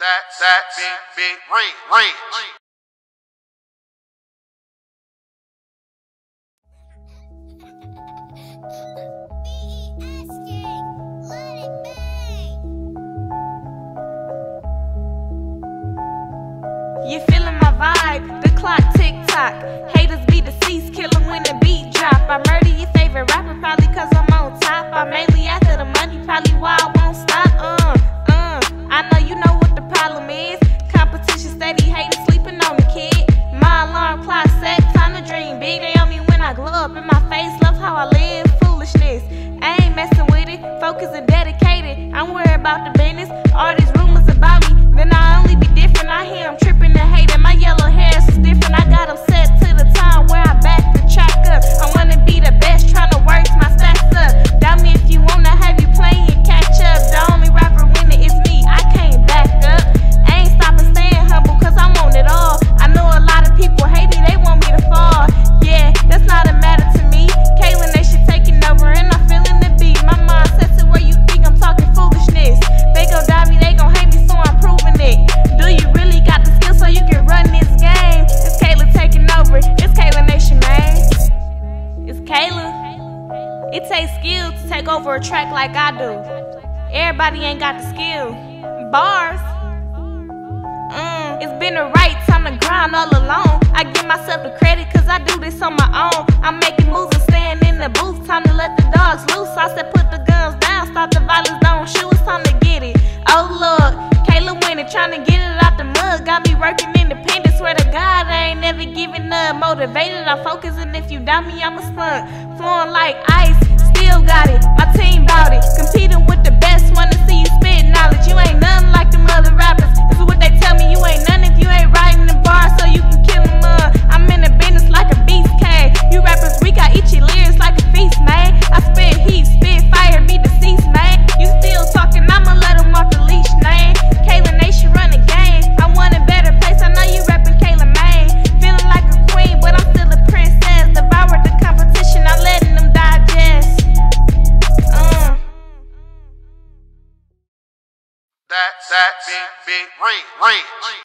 That big range. You feeling my vibe? The clock tick tock. Haters be deceased, kill 'em when the beat drop. I murder your favorite rapper probably cause I'm on top. I'm mainly after the money, probably why I won't stop. I know you know what the problem is. Competition steady, haters sleeping on the kid. My alarm clock set, time to dream big. They on me when I glow up in my face, love how I live, foolishness. I ain't messing with it, focus and dedicated. I'm worried about the business, all these rumors about me. Then I only be different, I hear them tripping and hating. My yellow hair is different, I got them set to the time where I back the track up. I wanna be the best, tryna work my stacks up. Doubt me if you wanna have you playing catch up. The only rapper winning is me, I can't back up. I ain't stopping staying humble cause I want it all. I know a lot of people hate me, they want me to fall. Yeah, that's not a matter to me. Kaylin, they shit taking over and I'm feeling the beat. My mindset to where you think I'm talking foolishness. They gon' doubt me, they gon' hate me, so I'm proving it. Do you really got the skill so you can run this game? It's Kaylin taking over, it's Kaylin Nation, man. It's Kaylin. It takes skill to take over a track like I do. Everybody ain't got the skill. Bars. It's been the right time to grind all along. I give myself the credit cause I do this on my own. I'm making moves and staying in the booth. Time to let the dogs loose. I said put the guns down, stop the violence, don't shoot. It's time to get it. Oh Lord, Kaylin winning, trying to get it out the mud. Got me working independent, swear to God I ain't never giving up. Motivated, I'm focusing, if you doubt me I'm a stunt. Flowing like ice, still got it, my team bout it. Competing with the best, wanna see you spit knowledge. You ain't nothing like them other rappers, this is what they tell me. You ain't nothing if you ain't writing the bars so you can kill them up. I'm in the business like a beast cave. You rappers weak, I eat your lyrics like a feast, man. I spit heat, spit fire, be deceased, man. You still talking, I'ma let them off the leash, man. Kaylin Nation run the game, I want a better place. I know you rapping Kaylin, man. Feeling like a queen, but I'm still a princess. Devoured the competition, I'm letting them digest. That big range.